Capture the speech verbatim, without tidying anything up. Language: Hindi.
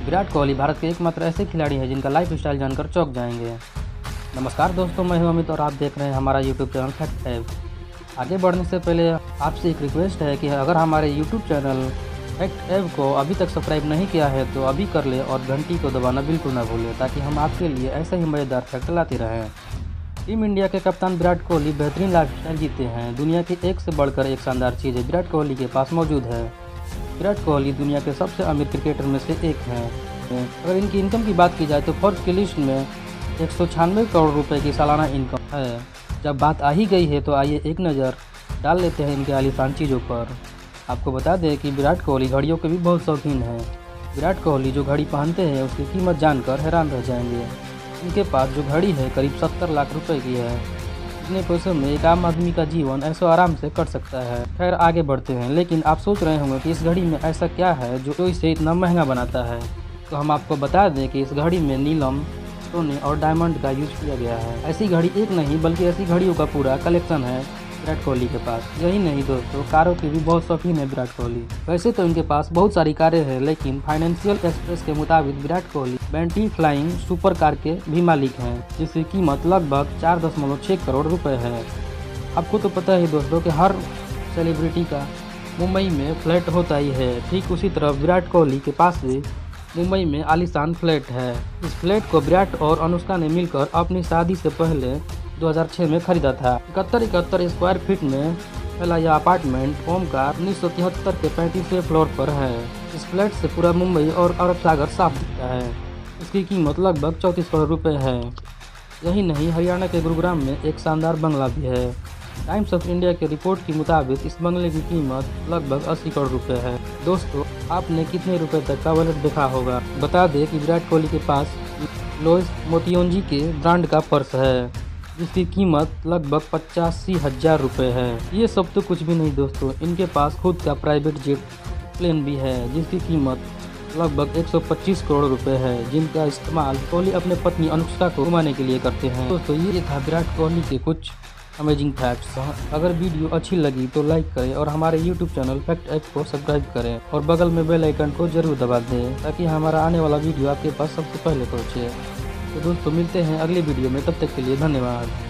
विराट कोहली भारत के एकमात्र ऐसे खिलाड़ी हैं जिनका लाइफ स्टाइल जानकर चौंक जाएंगे। नमस्कार दोस्तों, मैं हूं अमित और आप देख रहे हैं हमारा यूट्यूब चैनल फैक्ट एव। आगे बढ़ने से पहले आपसे एक रिक्वेस्ट है कि अगर हमारे यूट्यूब चैनल फैक्ट एव को अभी तक सब्सक्राइब नहीं किया है तो अभी कर ले और घंटी को दबाना बिल्कुल ना भूलें, ताकि हम आपके लिए ऐसे ही मज़ेदार फैक्ट लाते रहें। टीम इंडिया के कप्तान विराट कोहली बेहतरीन लाइफ स्टाइल जीते हैं। दुनिया की एक से बढ़कर एक शानदार चीज़ें विराट कोहली के पास मौजूद है। विराट कोहली दुनिया के सबसे अमीर क्रिकेटर में से एक हैं। अगर इनकी इनकम की बात की जाए तो फोर्ब्स की लिस्ट में एक सौ छियानवे करोड़ रुपए की सालाना इनकम है। जब बात आ ही गई है तो आइए एक नज़र डाल लेते हैं इनके आलीशान चीज़ों पर। आपको बता दें कि विराट कोहली घड़ियों के भी बहुत शौकीन हैं। विराट कोहली जो घड़ी पहनते हैं उसकी कीमत जानकर हैरान रह जाएंगे। इनके पास जो घड़ी है करीब सत्तर लाख रुपए की है। इतने पैसों में एक आम आदमी का जीवन ऐसो आराम से कट सकता है। खैर आगे बढ़ते हैं, लेकिन आप सोच रहे होंगे कि इस घड़ी में ऐसा क्या है जो इसे इतना महंगा बनाता है। तो हम आपको बता दें कि इस घड़ी में नीलम, सोने और डायमंड का यूज किया गया है। ऐसी घड़ी एक नहीं बल्कि ऐसी घड़ियों का पूरा कलेक्शन है विराट कोहली के पास। यही नहीं दोस्तों, कारों की भी बहुत शौकीन है विराट कोहली। वैसे तो इनके पास बहुत सारी कारें हैं, लेकिन फाइनेंशियल एक्सप्रेस के मुताबिक Virat Kohli Bentley flying super car के भी मालिक हैं, जिसकी कीमत लगभग चार दशमलव छः करोड़ रुपए है। आपको तो पता है दोस्तों कि हर सेलिब्रिटी का मुंबई में फ्लैट होता ही है। ठीक उसी तरह विराट कोहली के पास भी मुंबई में आलीशान फ्लैट है। इस फ्लैट को विराट और अनुष्का ने मिलकर अपनी शादी से पहले दो हज़ार छह में खरीदा था। इकहत्तर इकहत्तर स्क्वायर फीट में फैला यह अपार्टमेंट ओमकार उन्नीस सौ तिहत्तर के पैंतीसवें फ्लोर पर है। इस फ्लैट से पूरा मुंबई और अरब सागर साफ दिखता है। इसकी कीमत लगभग चौंतीस करोड़ रुपए है। यही नहीं, हरियाणा के गुरुग्राम में एक शानदार बंगला भी है। टाइम्स ऑफ इंडिया के रिपोर्ट के मुताबिक इस बंगले की कीमत लगभग अस्सी करोड़ रुपए है। दोस्तों, आपने कितने रुपए तक का वॉलेट देखा होगा? बता दें कि विराट कोहली के पास लुइस मोतियोंजी के ब्रांड का पर्स है, जिसकी कीमत लगभग पचासी हजार रुपये है। ये सब तो कुछ भी नहीं दोस्तों, इनके पास खुद का प्राइवेट जेट प्लेन भी है, जिसकी कीमत लगभग एक सौ पच्चीस करोड़ रुपए है, जिनका इस्तेमाल कोहली अपने पत्नी अनुष्का को घुमाने के लिए करते हैं। दोस्तों, ये था विराट कोहली के कुछ अमेजिंग फैक्ट्स। अगर वीडियो अच्छी लगी तो लाइक करें और हमारे यूट्यूब चैनल फैक्ट एव को सब्सक्राइब करें और बगल में बेल आइकन को जरूर दबा दें, ताकि हमारा आने वाला वीडियो आपके पास सबसे पहले पहुँचे। तो दोस्तों, मिलते हैं अगली वीडियो में, तब तक के लिए धन्यवाद।